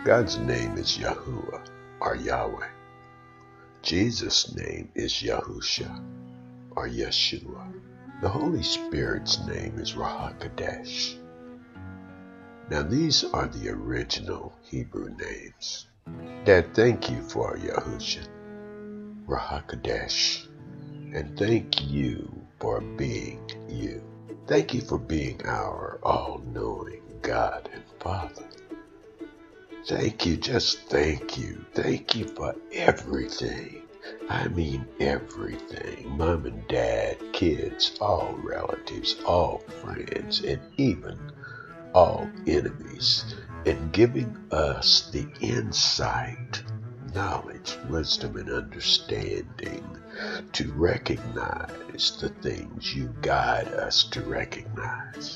God's name is Yahuwah or Yahweh. Jesus' name is Yahusha or Yeshua. The Holy Spirit's name is Ruach. Now these are the original Hebrew names. Dad, thank you for Yahusha, Ruach, and thank you for being you. Thank you for being our all-knowing God and Father. Thank you, just thank you. Thank you for everything. I mean everything. Mom and dad, kids, all relatives, all friends, and even all enemies, and giving us the insight, knowledge, wisdom, and understanding to recognize the things you guide us to recognize.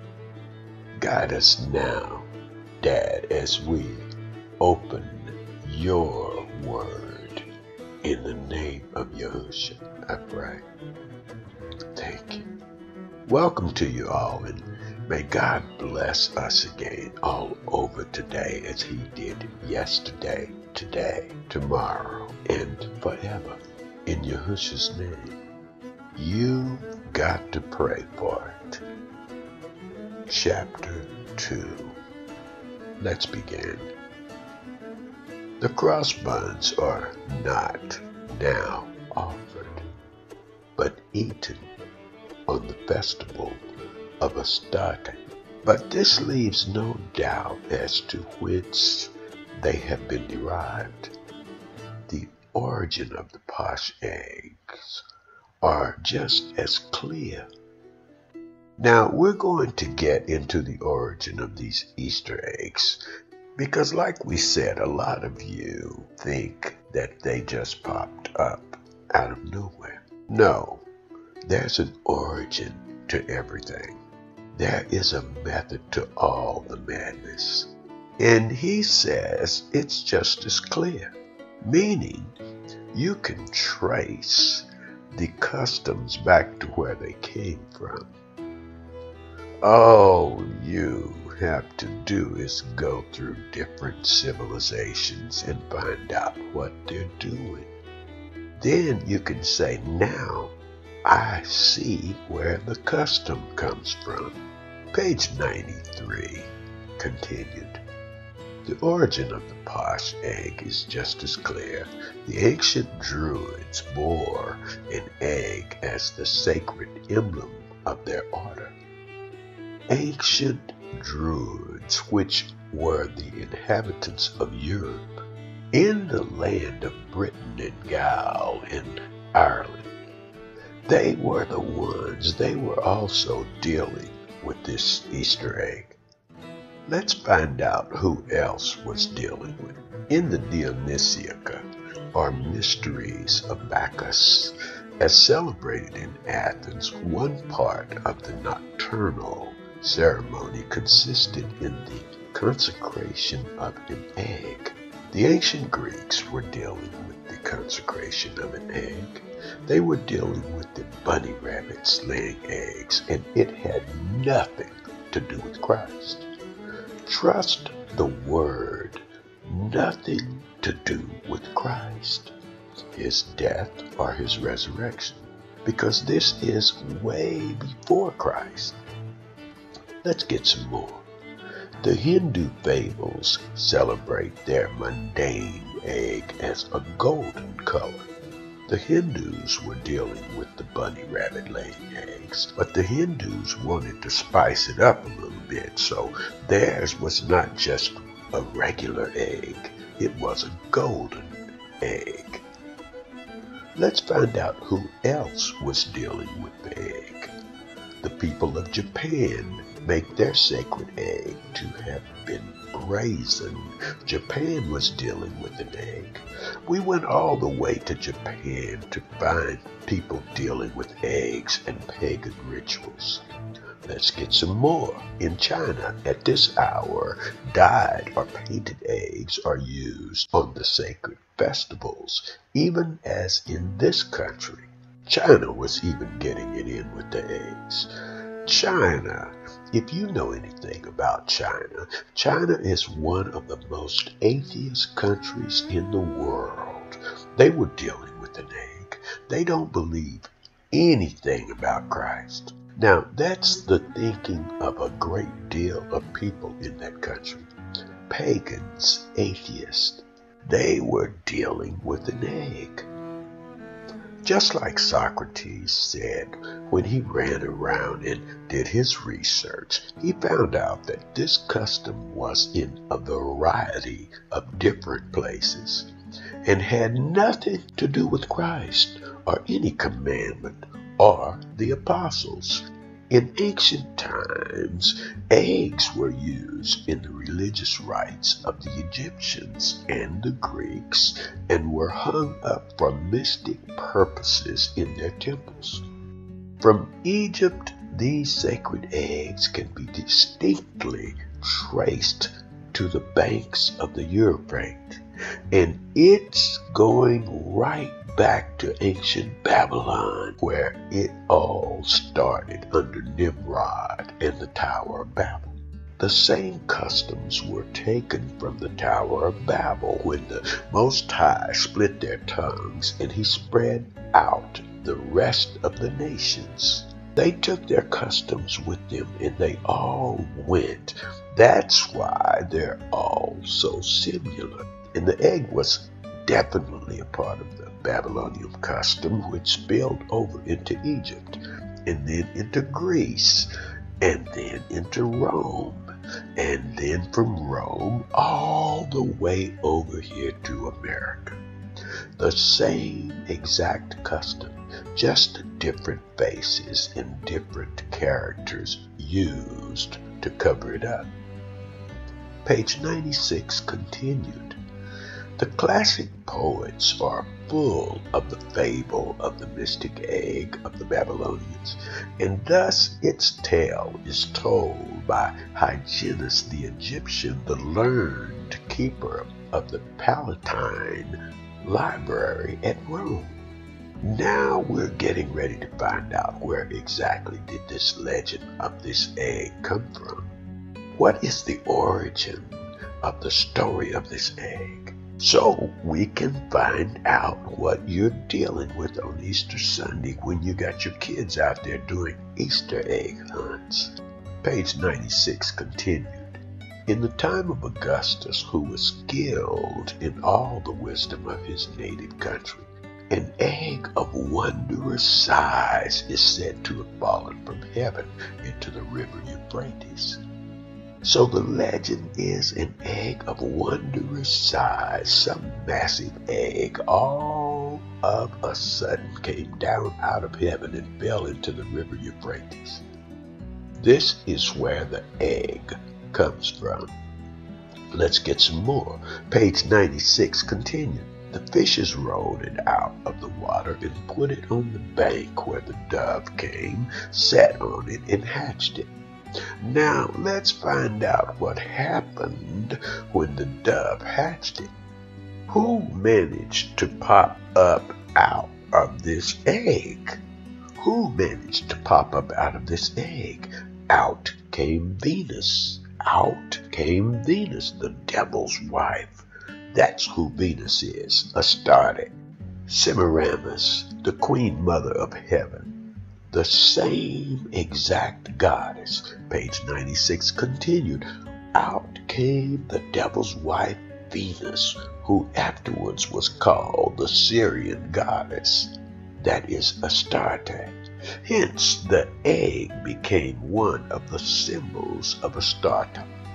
Guide us now, Dad, as we open your word. In the name of Yahushua, I pray. Thank you. Welcome to you all, and may God bless us again all over today as he did yesterday, today, tomorrow, and forever. In Yahushua's name, you've got to pray for it. Chapter 2. Let's begin. The cross buns are not now offered, but eaten on the festival of Astarte. But this leaves no doubt as to whence they have been derived. The origin of the posh eggs are just as clear. Now we're going to get into the origin of these Easter eggs because, like we said, a lot of you think that they just popped up out of nowhere. No, there's an origin to everything. There is a method to all the madness. And he says it's just as clear, meaning you can trace the customs back to where they came from. All you have to do is go through different civilizations and find out what they're doing. Then you can say, now I see where the custom comes from. Page 93 continued. The origin of the posh egg is just as clear. The ancient Druids bore an egg as the sacred emblem of their order. Ancient Druids, which were the inhabitants of Europe, in the land of Britain and Gaul and Ireland, they were the ones, they were also dealing with this Easter egg. Let's find out who else was dealing with it. In the Dionysiaca, or Mysteries of Bacchus, as celebrated in Athens, one part of the nocturnal ceremony consisted in the consecration of an egg. The ancient Greeks were dealing with the consecration of an egg. They were dealing with the bunny rabbits laying eggs, and it had nothing to do with Christ. Trust the word, nothing to do with Christ, his death or his resurrection, because this is way before Christ. Let's get some more. The Hindu fables celebrate their mundane egg as a golden color. The Hindus were dealing with the bunny rabbit laying eggs, but the Hindus wanted to spice it up a little bit, so theirs was not just a regular egg, it was a golden egg. Let's find out who else was dealing with the egg. The people of Japan make their sacred egg to have been brazen. Japan was dealing with an egg. We went all the way to Japan to find people dealing with eggs and pagan rituals. Let's get some more. In China, at this hour, dyed or painted eggs are used on the sacred festivals, even as in this country. China was even getting it in with the eggs. China If you know anything about China, China is one of the most atheist countries in the world. They were dealing with an egg. They don't believe anything about Christ. Now, that's the thinking of a great deal of people in that country. Pagans, atheists, they were dealing with an egg. Just like Socrates said when he ran around and did his research, he found out that this custom was in a variety of different places and had nothing to do with Christ or any commandment or the apostles. In ancient times, eggs were used in the religious rites of the Egyptians and the Greeks and were hung up for mystic purposes in their temples. From Egypt, these sacred eggs can be distinctly traced to the banks of the Euphrates, and it's going right back to ancient Babylon, where it all started under Nimrod and the Tower of Babel. The same customs were taken from the Tower of Babel when the Most High split their tongues and he spread out the rest of the nations. They took their customs with them and they all went. That's why they're all so similar. And the egg was definitely a part of the Babylonian custom, which spilled over into Egypt, and then into Greece, and then into Rome, and then from Rome all the way over here to America. The same exact custom, just different faces and different characters used to cover it up. Page 96 continued. The classic poets are full of the fable of the mystic egg of the Babylonians, and thus its tale is told by Hyginus the Egyptian, the learned keeper of the Palatine Library at Rome. Now we're getting ready to find out where exactly did this legend of this egg come from. What is the origin of the story of this egg? So we can find out what you're dealing with on Easter Sunday when you got your kids out there doing Easter egg hunts. Page 96 continued. In the time of Augustus, who was skilled in all the wisdom of his native country, an egg of wondrous size is said to have fallen from heaven into the river Euphrates. So the legend is an egg of wondrous size, some massive egg, all of a sudden came down out of heaven and fell into the river Euphrates. This is where the egg comes from. Let's get some more. Page 96 continued. The fishes rolled it out of the water and put it on the bank where the dove came, sat on it, and hatched it. Now let's find out what happened when the dove hatched it. Who managed to pop up out of this egg? Who managed to pop up out of this egg? Out came Venus. Out came Venus, the devil's wife. That's who Venus is, Astarte. Semiramis, the queen mother of heaven. The same exact goddess. Page 96 continued. Out came the devil's wife, Venus, who afterwards was called the Syrian goddess. That is Astarte. Hence, the egg became one of the symbols of Astarte,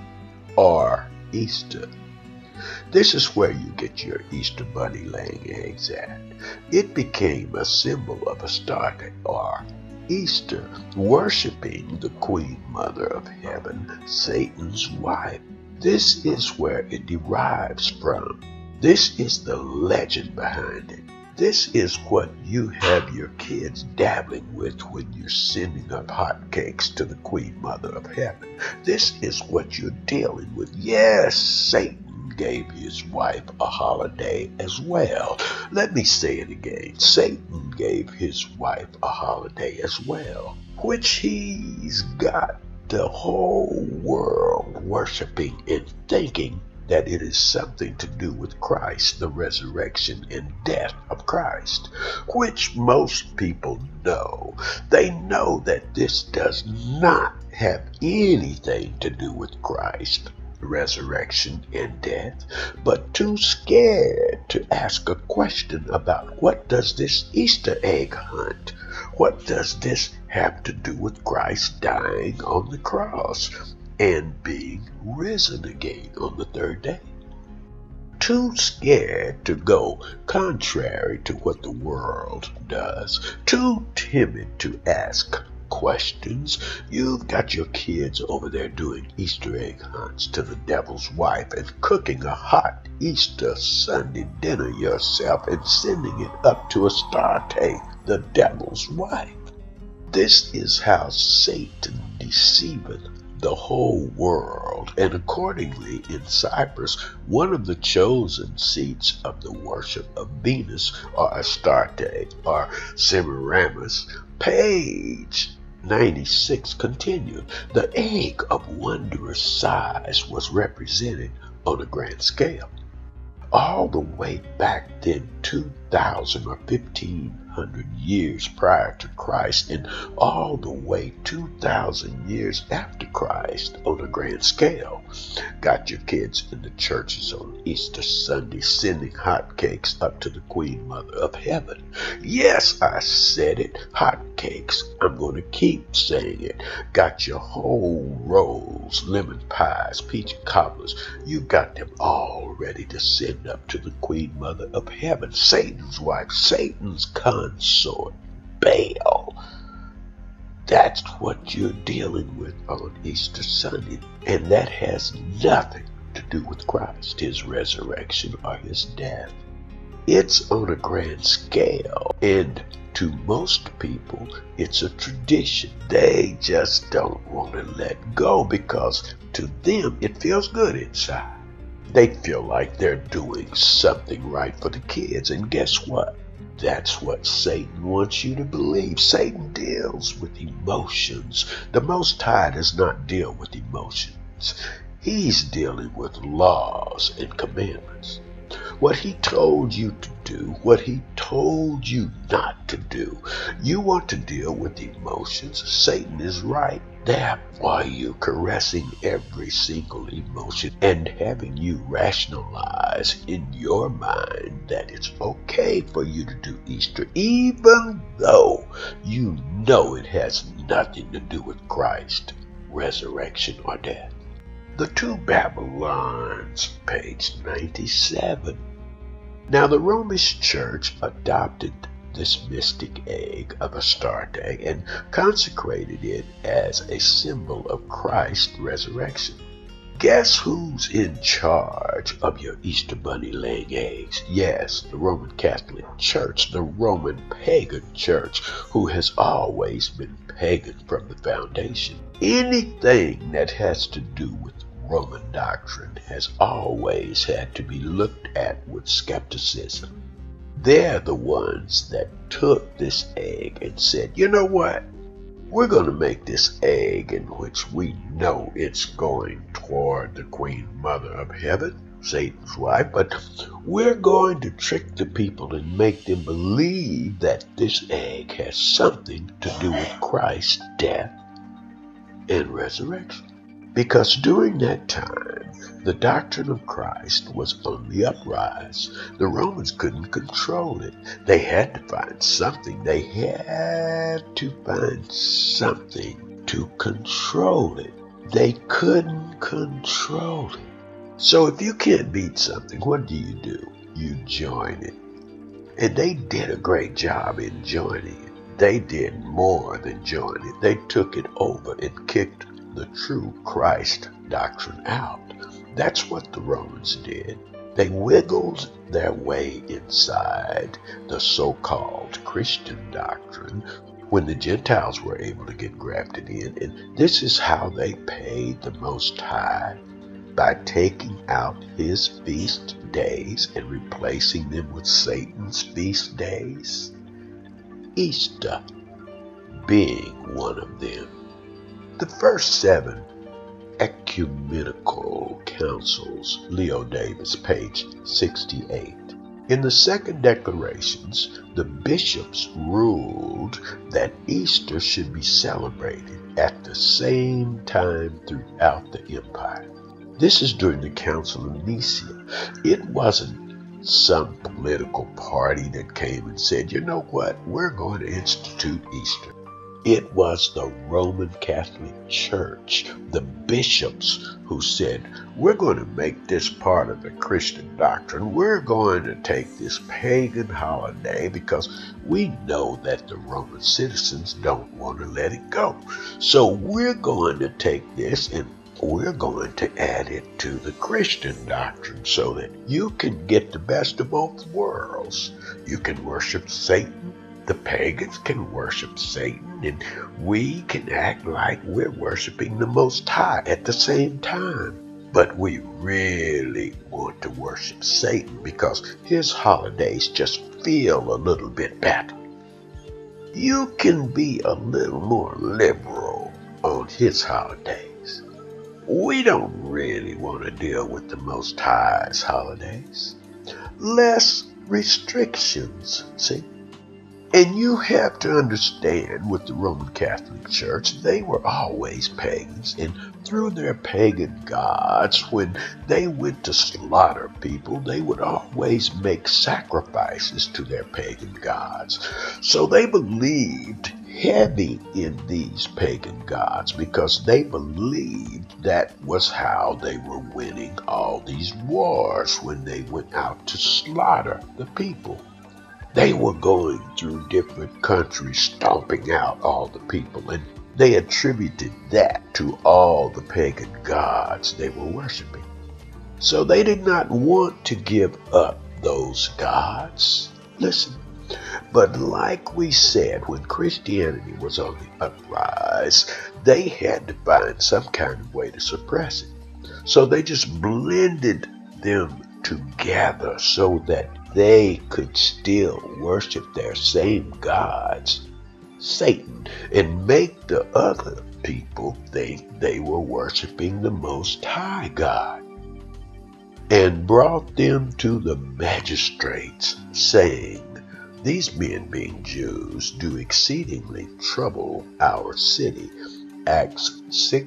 or Easter. This is where you get your Easter bunny laying eggs at. It became a symbol of Astarte, or Easter, worshiping the Queen Mother of Heaven, Satan's wife. This is where it derives from. This is the legend behind it. This is what you have your kids dabbling with when you're sending up hotcakes to the Queen Mother of Heaven. This is what you're dealing with. Yes, Satan gave his wife a holiday as well. Let me say it again. Satan gave his wife a holiday as well, which he's got the whole world worshiping and thinking that it is something to do with Christ, the resurrection and death of Christ, which most people know. They know that this does not have anything to do with Christ, resurrection and death, but too scared to ask a question about what does this Easter egg hunt? What does this have to do with Christ dying on the cross and being risen again on the third day? Too scared to go contrary to what the world does, too timid to ask questions. You've got your kids over there doing Easter egg hunts to the devil's wife and cooking a hot Easter Sunday dinner yourself and sending it up to Astarte, the devil's wife. This is how Satan deceiveth the whole world, and accordingly in Cyprus, one of the chosen seats of the worship of Venus, or Astarte, or Semiramis, page 96 continued. The egg of wondrous size was represented on a grand scale. All the way back then, 2,000 or 1,500 years prior to Christ, and all the way 2,000 years after Christ on a grand scale. Got your kids in the churches on Easter Sunday sending hot cakes up to the Queen Mother of Heaven. Yes, I said it, hot cakes. I'm going to keep saying it. Got your whole rolls, lemon pies, peach cobblers. You got them all ready to send up to the Queen Mother of Heaven, Satan's wife, Satan's consort, Baal. That's what you're dealing with on Easter Sunday, and that has nothing to do with Christ, his resurrection, or his death. It's on a grand scale, and to most people, it's a tradition. They just don't want to let go because to them, it feels good inside. They feel like they're doing something right for the kids, and guess what? That's what Satan wants you to believe. Satan deals with emotions. The Most High does not deal with emotions. He's dealing with laws and commandments. What he told you to do, what he told you not to do. You want to deal with emotions. Satan is right there while you caressing every single emotion and having you rationalize in your mind that it's okay for you to do Easter, even though you know it has nothing to do with Christ, resurrection, or death. The Two Babylons, page 97. Now the Romish Church adopted this mystic egg of Astarte and consecrated it as a symbol of Christ's resurrection. Guess who's in charge of your Easter bunny laying eggs? Yes, the Roman Catholic Church, the Roman pagan church, who has always been pagan from the foundation. Anything that has to do with Roman doctrine has always had to be looked at with skepticism. They're the ones that took this egg and said, you know what? We're going to make this egg in which we know it's going toward the Queen Mother of Heaven, Satan's wife, but we're going to trick the people and make them believe that this egg has something to do with Christ's death and resurrection. Because during that time, the doctrine of Christ was on the uprise. The Romans couldn't control it. They had to find something. They had to find something to control it. They couldn't control it. So if you can't beat something, what do? You join it. And they did a great job in joining it. They did more than join it. They took it over and kicked the true Christ doctrine out. That's what the Romans did. They wiggled their way inside the so-called Christian doctrine when the Gentiles were able to get grafted in. And this is how they paid the Most High, by taking out his feast days and replacing them with Satan's feast days. Easter being one of them. The first 7 ecumenical councils, Leo Davis, page 68. In the second declarations, the bishops ruled that Easter should be celebrated at the same time throughout the empire. This is during the Council of Nicaea. It wasn't some political party that came and said, you know what, we're going to institute Easter. It was the Roman Catholic Church, the bishops, who said, we're going to make this part of the Christian doctrine. We're going to take this pagan holiday because we know that the Roman citizens don't want to let it go. So we're going to take this and we're going to add it to the Christian doctrine so that you can get the best of both worlds. You can worship Satan. The pagans can worship Satan, and we can act like we're worshiping the Most High at the same time. But we really want to worship Satan because his holidays just feel a little bit better. You can be a little more liberal on his holidays. We don't really want to deal with the Most High's holidays. Less restrictions, see? And you have to understand, with the Roman Catholic Church, they were always pagans, and through their pagan gods, when they went to slaughter people, they would always make sacrifices to their pagan gods. So they believed heavy in these pagan gods because they believed that was how they were winning all these wars when they went out to slaughter the people. They were going through different countries, stomping out all the people, and they attributed that to all the pagan gods they were worshiping. So they did not want to give up those gods. Listen, but like we said, when Christianity was on the uprise, they had to find some kind of way to suppress it. So they just blended them together so that they could still worship their same gods, Satan, and make the other people think they were worshiping the Most High God, and brought them to the magistrates, saying, these men, being Jews, do exceedingly trouble our city. Acts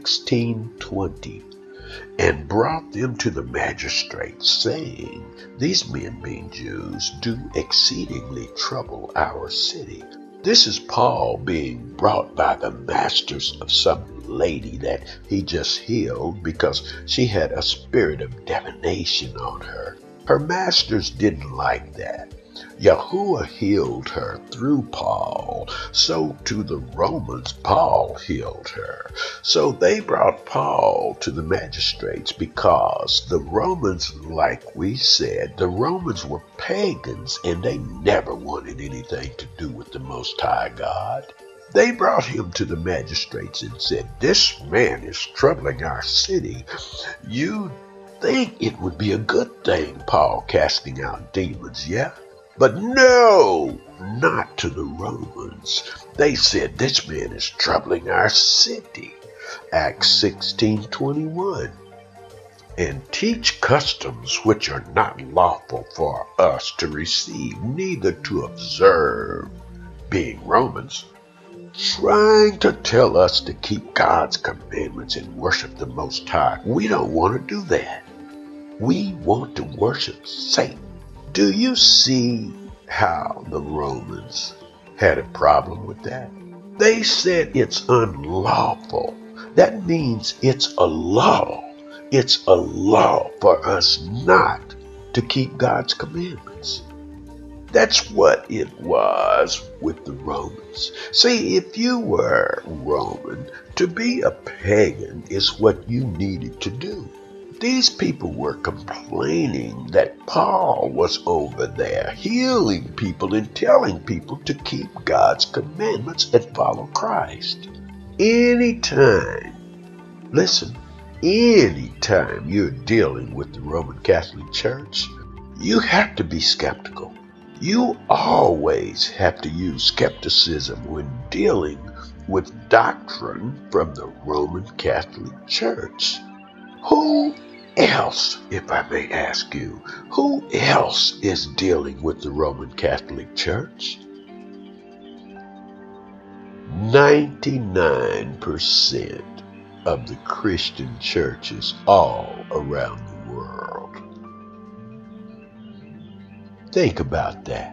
16:20. And brought them to the magistrates, saying, these men, being Jews, do exceedingly trouble our city. This is Paul being brought by the masters of some lady that he just healed because she had a spirit of divination on her. Her masters didn't like that. Yahuwah healed her through Paul, so to the Romans Paul healed her. So they brought Paul to the magistrates because the Romans, like we said, the Romans were pagans and they never wanted anything to do with the Most High God. They brought him to the magistrates and said, this man is troubling our city. You think it would be a good thing, Paul casting out demons, yeah? But no, not to the Romans. They said, this man is troubling our city. Acts 16:21. And teach customs which are not lawful for us to receive, neither to observe, being Romans, trying to tell us to keep God's commandments and worship the Most High. We don't want to do that. We want to worship Satan. Do you see how the Romans had a problem with that? They said it's unlawful. That means it's a law. It's a law for us not to keep God's commandments. That's what it was with the Romans. See, if you were Roman, to be a pagan is what you needed to do. These people were complaining that Paul was over there healing people and telling people to keep God's commandments and follow Christ. Anytime you're dealing with the Roman Catholic Church, you have to be skeptical. You always have to use skepticism when dealing with doctrine from the Roman Catholic Church. Who else, if I may ask you, who else is dealing with the Roman Catholic Church? 99% of the Christian churches all around the world. Think about that.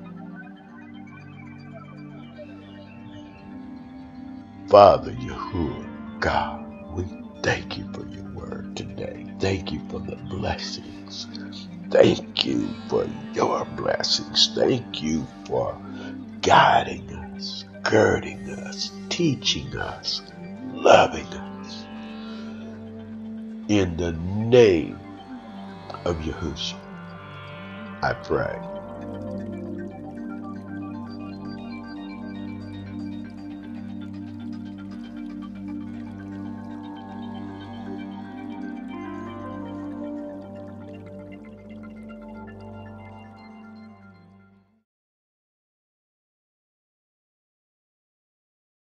Father Yahuwah, God, we thank you for your word today. Thank you for the blessings. Thank you for your blessings. Thank you for guiding us, girding us, teaching us, loving us. In the name of Yahushua, I pray.